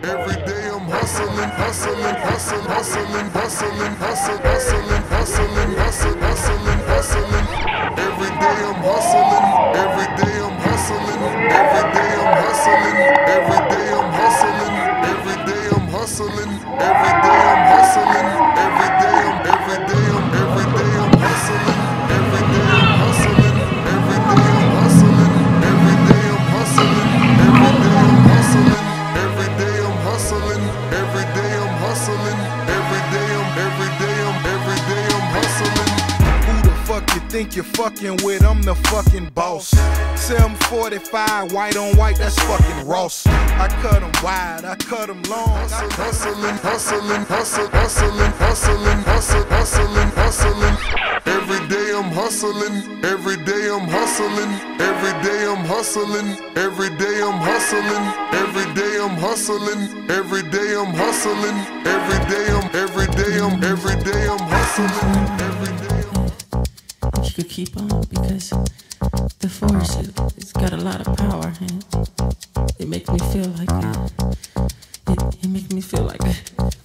Every day I'm hustling, hustling, hustling, hustling, hustling, hustling, hustling, hustling, hustling, hustling, hustling. Every day I'm hustling, every day I'm hustling, every day I'm hustling, every day I'm hustling, every day I'm hustling, every day I'm hustling, every day I'm every day I'm every day I'm hustling, every day I'm hustling, every day I'm hustling, every day I'm hustling, every day I'm hustling, every day I'm hustling, every day I'm hustling, every day I'm every day I'm every day I'm hustling. Who the fuck you think you're fucking with? I'm the fucking boss. 745, white on white, that's fucking Ross. I cut 'em wide, I cut 'em long. Hustling, hustling, hustling, hustling, hustling, hustling, hustling, hustling. Every day I'm hustling, every day I'm hustling, every day I'm hustling, every day I'm hustling, every day I'm hustling, every day I'm hustling, every day I'm every day I'm every day I'm hustling, every day I'm. You could keep on because the force it's got a lot of power and it makes me feel like it makes me feel like